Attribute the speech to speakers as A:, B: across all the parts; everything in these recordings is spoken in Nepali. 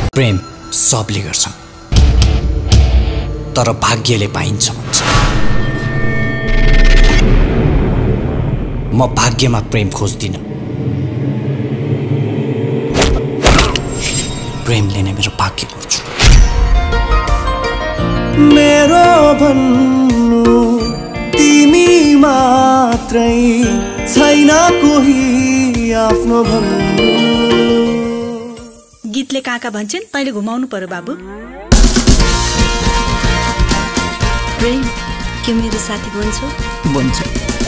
A: प्रेम सबले गर्छन् तर भाग्यले पाइन्छ भन्छ। म भाग्यमा प्रेम खोज्दिन, प्रेमले नै मेरो भाग्य खोज्छु।
B: मेरो भन्नु तिमी मात्रै छैन कोही आफ्नो भन्नु।
C: गीतले काका भन्छन्, तैँले घुमाउनु पर्यो बाबु।
D: प्रेम के मेरो साथी बन्छौ?
A: बन्छ।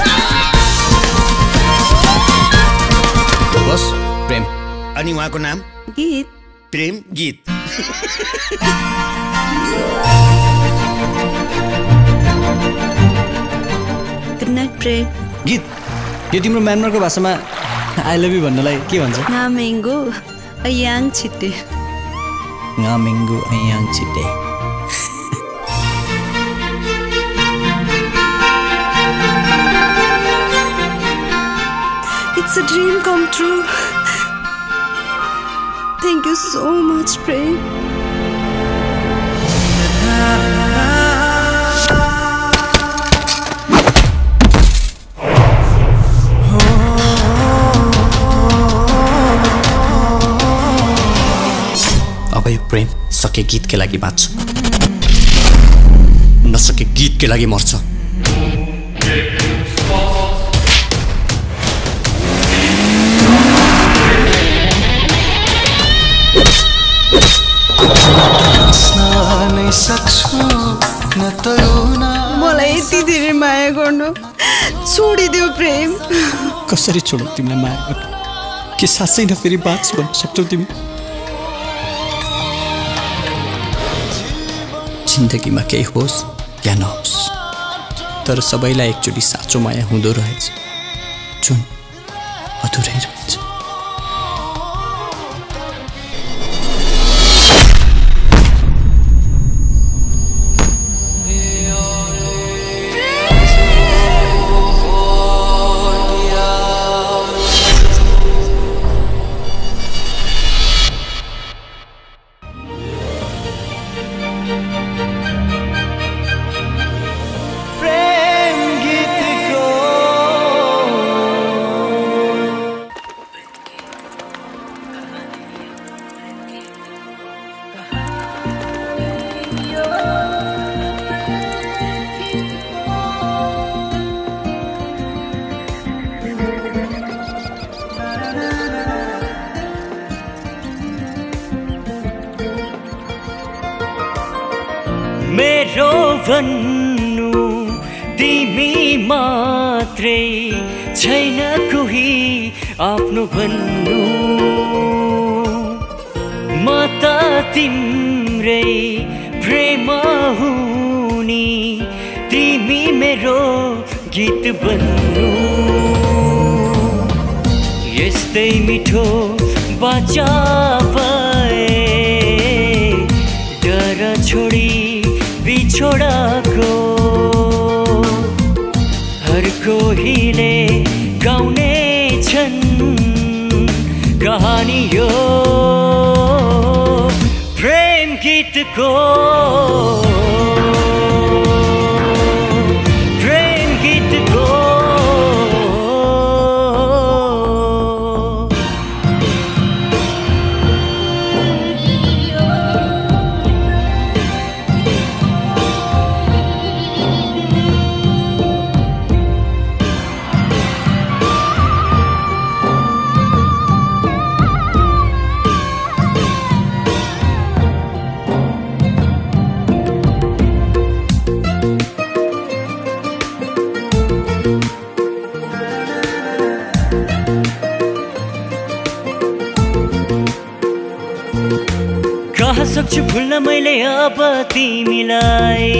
A: बस प्रेम।
E: अनि उहाँको नाम?
D: गीत।
E: प्रेम गीत।
D: गुड नाइट प्रेम।
A: गीत यो तिम्रो म्यानमारको भाषामा आई लभ यु भन्नलाई के भन्छ?
D: नामेङ्गो अयाङ छिटे।
A: नामेङ्गो अयाङ छिटे।
D: It's a dream come true. Thank you so much, Prem.
A: अब यो प्रेम सके गीतकै लागि बाँच्छ, नसके गीतकै लागि मर्छ।
D: मलाई यति धेरै माया गर्नु छोडिदेऊ प्रेम।
A: कसरी छोडौ तिमीलाई माया गर्नु? के साँच्चै न फेरि बाँच भन्न सक्छौ तिमी? जिन्दगीमा केही होस् या नहोस्, तर सबैलाई एकचोटि साँचो माया हुँदो रहेछ जुन अधुरै रहन्छ।
F: मेरो भन्नु तिमी मात्रै छैन कोही आफ्नो भन्नु। म त तिम्रै प्रेम हुनी तिमी मेरो गीत बन्नु। यस्तै मिठो बाचा भए डर छोडी बिछोडाको हर कोहीले गाउने छन् कहानी यो प्रेम गीतको। प्रेम गीतको कहाँ सक्छु भुल्न मैले अब तिमीलाई।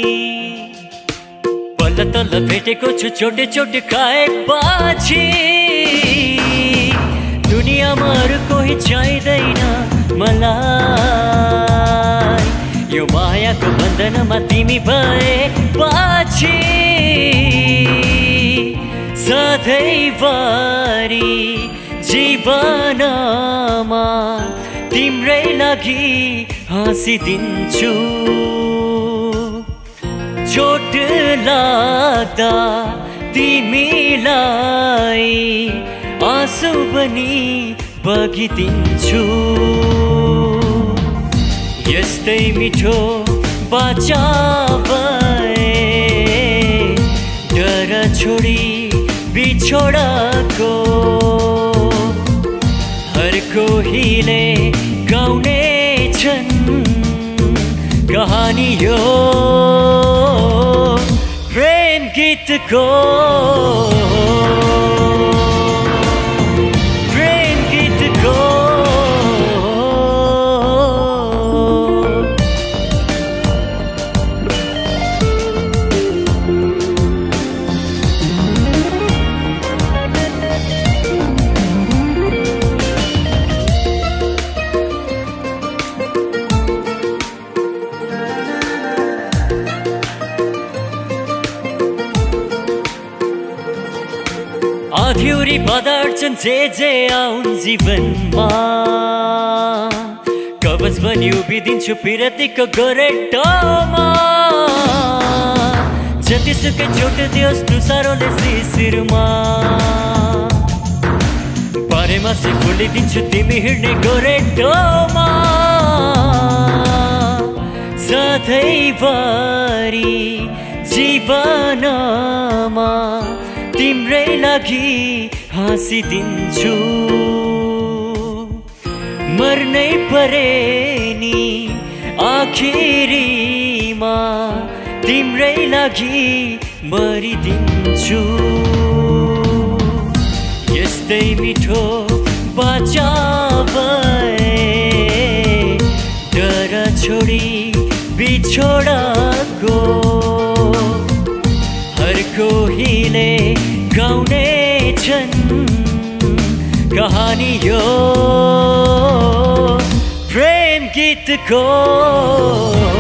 F: बल्ल तल्ल भेटेको छु चोटे चोटे खाए पछि। दुनियाँमा अरू कोही चाहिँदैन मलाई, यो मायाको बन्धनमा तिमी भए पछि। सधैँभरि जीवनमा तिम्रै लागि हाँसिदिन्छु चोट लाग्दा तिमीलाई आँसु पनि बगिदिन्छु यस्तै मिठो बाचा भए डर छोडी बिछोडको हर कोहीले गाउने छन् कहानी यो प्रेम गीतको आध्युरी पदार्चन जे आउन् जीवनमा कवच बनी उभिदिन्छु पिरतीको गोरेटोमा जतिसुकै चोट दियोस् तुसारोले शिशिरमा बारेमा से फुलिदिन्छु तिमी हिँड्ने गोरेटोमा सधैँभरि जीवनमा तिम्रै लागि हाँसिदिन्छु मर्नै परे नि आखिरीमा तिम्रै लागि मरिदिन्छु यस्तै मिठो बाचा भए डर छोडी बिछोडको हर कोहीले गाउने छन् कहानी यो प्रेम गीतको